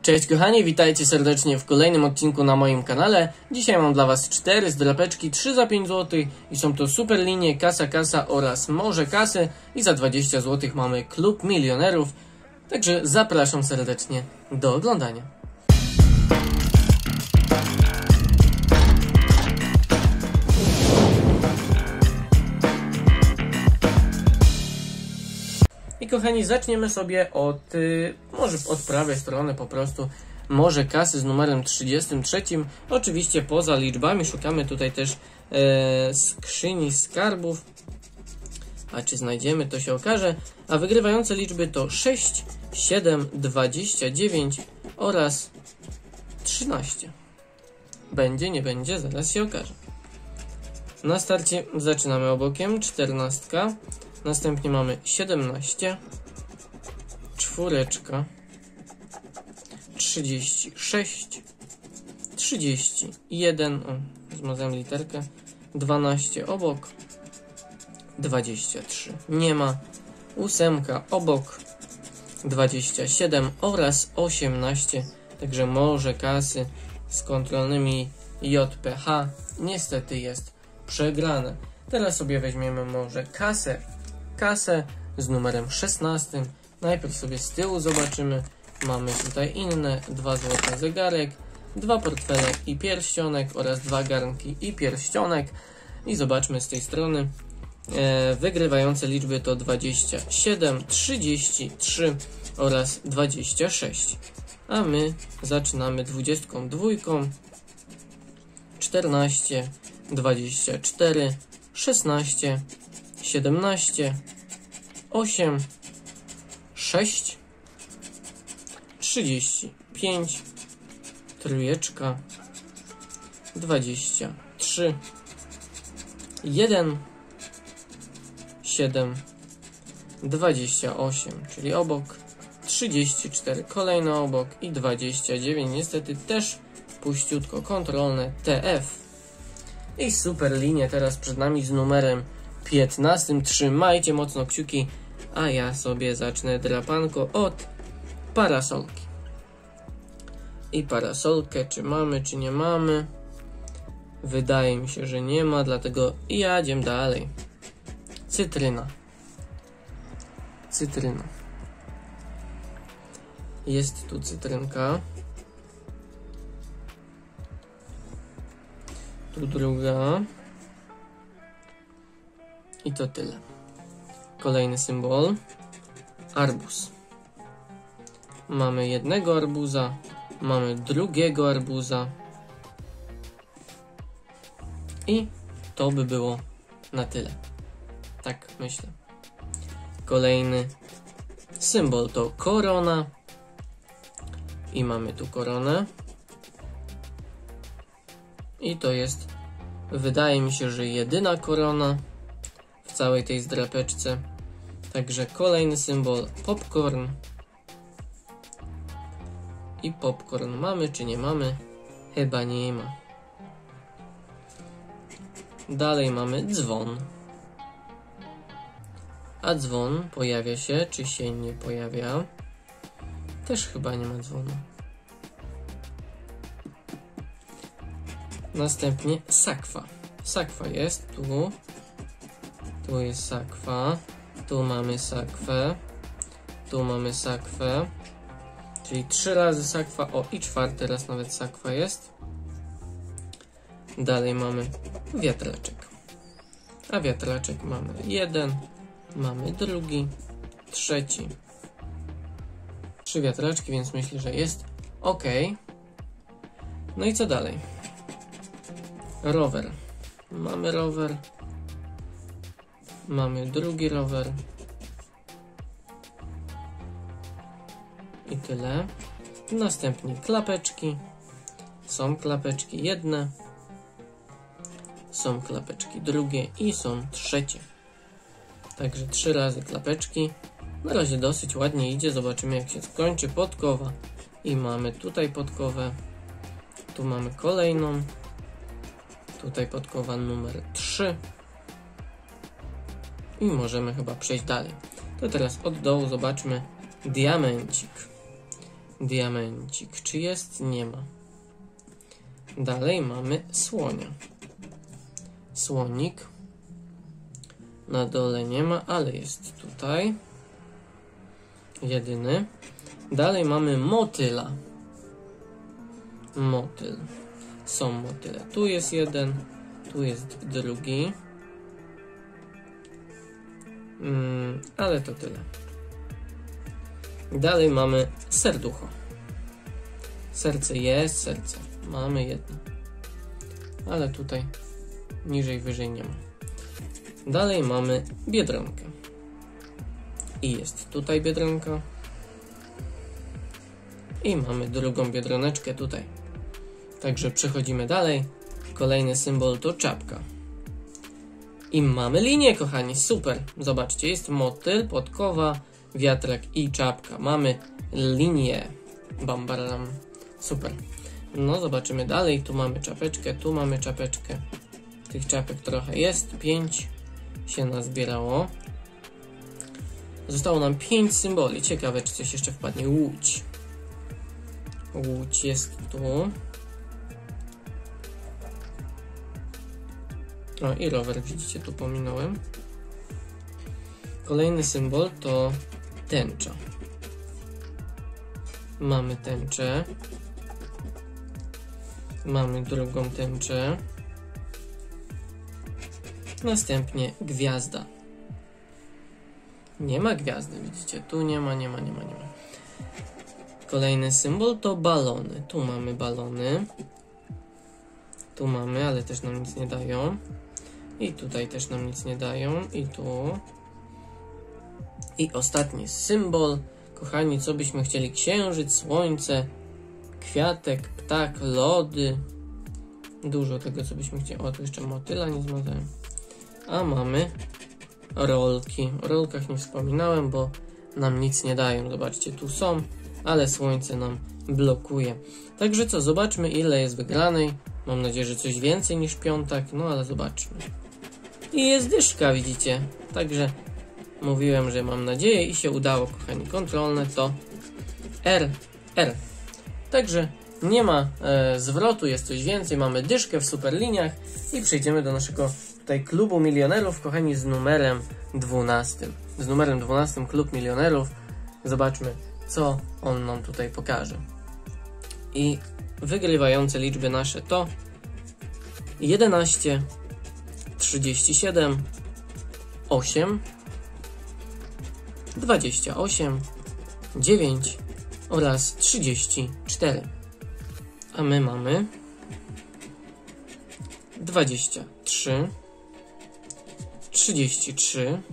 Cześć kochani, witajcie serdecznie w kolejnym odcinku na moim kanale. Dzisiaj mam dla Was 4 zdrapeczki, 3 za 5 zł i są to super linie Kasa oraz Morze Kasy i za 20 zł mamy Klub Milionerów. Także zapraszam serdecznie do oglądania. I kochani, zaczniemy sobie może od prawej strony po prostu. Morze Kasy z numerem 33. Oczywiście poza liczbami szukamy tutaj też skrzyni skarbów. A czy znajdziemy, to się okaże. A wygrywające liczby to 6, 7, 29 oraz 13. Będzie, nie będzie, zaraz się okaże. Na starcie zaczynamy obokiem, 14. Następnie mamy 17, 4, 36, 31, zmazałem literkę, 12 obok, 23, nie ma, 8 obok, 27 oraz 18, także Morze Kasy z kontrolnymi JPH niestety jest przegrane. Teraz sobie weźmiemy Morze Kasę z numerem 16. Najpierw sobie z tyłu zobaczymy. Mamy tutaj inne 2 złote zegarek, 2 portfele i pierścionek oraz 2 garnki i pierścionek. I zobaczmy z tej strony. Wygrywające liczby to 27, 33 oraz 26. A my zaczynamy 22, 14, 24, 16, 17, 8, 6, 35, trójeczka, 23, 1, 7, 28, czyli obok, 34, kolejny obok i 29, niestety też puściutko, kontrolne TF. I super linie teraz przed nami z numerem 15. Trzymajcie mocno kciuki, a ja sobie zacznę drapanko od parasolki. I parasolkę, czy mamy, czy nie mamy? Wydaje mi się, że nie ma, dlatego jadziemy dalej. Cytryna. Cytryna. Jest tu cytrynka. Tu druga. I to tyle. Kolejny symbol. Arbuz. Mamy jednego arbuza. Mamy drugiego arbuza. I to by było na tyle. Tak myślę. Kolejny symbol to korona. I mamy tu koronę. I to jest, wydaje mi się, że jedyna korona w całej tej zdrapeczce. Także kolejny symbol popcorn. I popcorn mamy, czy nie mamy? Chyba nie ma. Dalej mamy dzwon. A dzwon pojawia się, czy się nie pojawia? Też chyba nie ma dzwonu. Następnie sakwa. Sakwa jest tu. Tu jest sakwa. Tu mamy sakwę. Tu mamy sakwę. Czyli 3 razy sakwa. O, i 4. raz nawet sakwa jest. Dalej mamy wiatraczek. A wiatraczek mamy 1. Mamy drugi. 3. 3 wiatraczki, więc myślę, że jest ok. No i co dalej? Rower. Mamy rower. Mamy drugi rower. I tyle. Następnie klapeczki. Są klapeczki jedne. Są klapeczki drugie i są trzecie. Także 3 razy klapeczki. Na razie dosyć ładnie idzie. Zobaczymy, jak się skończy podkowa. I mamy tutaj podkowę. Tu mamy kolejną. Tutaj podkowa numer 3. I możemy chyba przejść dalej. To teraz od dołu zobaczmy diamencik. Diamencik. Czy jest? Nie ma. Dalej mamy słonia. Słonik. Na dole nie ma, ale jest tutaj. Jedyny. Dalej mamy motyla. Motyl. Są motyle. Tu jest jeden, tu jest drugi. Ale to tyle. Dalej mamy serducho. Serce jest, serce. Mamy jedno. Ale tutaj niżej, wyżej nie ma. Dalej mamy biedronkę. I jest tutaj biedronka. I mamy drugą biedroneczkę tutaj. Także przechodzimy dalej. Kolejny symbol to czapka. I mamy linię, kochani. Super. Zobaczcie, jest motyl, podkowa, wiatrak i czapka. Mamy linię. Bam, baram. Super. No, zobaczymy dalej. Tu mamy czapeczkę, tu mamy czapeczkę. Tych czapek trochę jest. 5 się nazbierało. Zostało nam 5 symboli. Ciekawe, czy coś jeszcze wpadnie. Łódź. Łódź jest tu. O, i rower, widzicie, tu pominąłem. Kolejny symbol to tęcza. Mamy tęczę. Mamy drugą tęczę. Następnie gwiazda. Nie ma gwiazdy, widzicie, tu nie ma. Kolejny symbol to balony. Tu mamy balony. Tu mamy, ale też nam nic nie dają. I tutaj też nam nic nie dają. I tu. I ostatni symbol. Kochani, co byśmy chcieli? Księżyc, słońce, kwiatek, ptak, lody. Dużo tego, co byśmy chcieli. O, tu jeszcze motyla nie zmazałem. A mamy rolki. O rolkach nie wspominałem, bo nam nic nie dają. Zobaczcie, tu są, ale słońce nam blokuje. Także co, zobaczmy, ile jest wygranej. Mam nadzieję, że coś więcej niż piątek, no ale zobaczmy. I jest dyszka, widzicie. Także mówiłem, że mam nadzieję i się udało, kochani. Kontrolne to R. Także nie ma zwrotu, jest coś więcej. Mamy dyszkę w superliniach i przejdziemy do naszego tutaj klubu milionerów, kochani, z numerem 12. Z numerem 12 klub milionerów. Zobaczmy, co on nam tutaj pokaże. I wygrywające liczby nasze to 11, 37, 8, 28, 9 oraz 34. A my mamy 23, 33,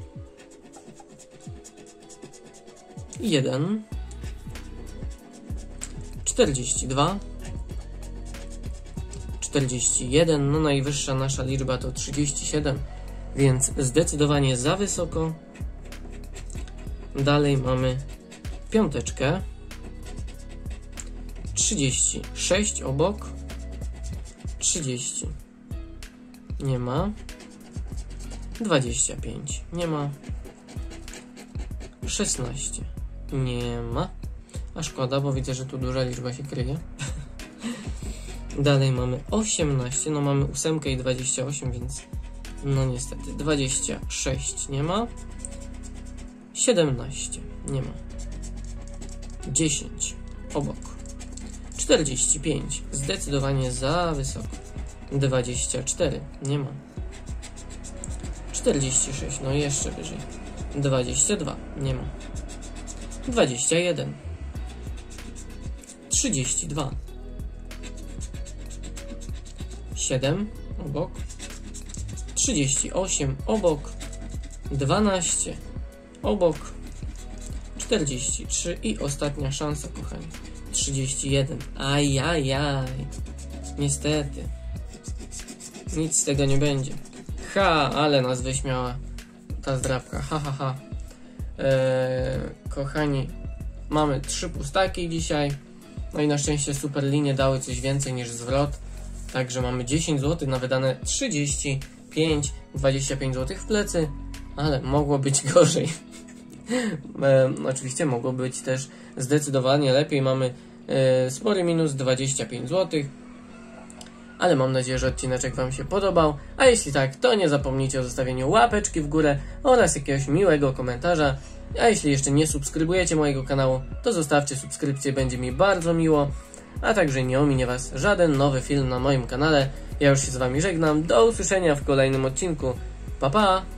1, 42, 41, no najwyższa nasza liczba to 37, więc zdecydowanie za wysoko. Dalej mamy piąteczkę, 36 obok, 30 nie ma, 25 nie ma, 16 nie ma, a szkoda, bo widzę, że tu duża liczba się kryje. Dalej mamy 18, no mamy 8 i 28, więc no niestety 26 nie ma, 17 nie ma, 10 obok, 45 zdecydowanie za wysoko, 24 nie ma, 46 no jeszcze wyżej, 22 nie ma, 21, 32, 7 obok, 38 obok, 12 obok, 43 i ostatnia szansa, kochani, 31. Ajajaj, niestety nic z tego nie będzie. Ale nas wyśmiała ta zdrabka, ha. Kochani, mamy 3 pustaki dzisiaj, no i na szczęście superlinie dały coś więcej niż zwrot. Także mamy 10 zł na wydane 35, 25 zł w plecy, ale mogło być gorzej. Oczywiście mogło być też zdecydowanie lepiej, mamy spory minus 25 zł. Ale mam nadzieję, że odcineczek Wam się podobał, a jeśli tak, to nie zapomnijcie o zostawieniu łapeczki w górę oraz jakiegoś miłego komentarza. A jeśli jeszcze nie subskrybujecie mojego kanału, to zostawcie subskrypcję, będzie mi bardzo miło. A także nie ominie Was żaden nowy film na moim kanale. Ja już się z Wami żegnam, do usłyszenia w kolejnym odcinku. Pa pa!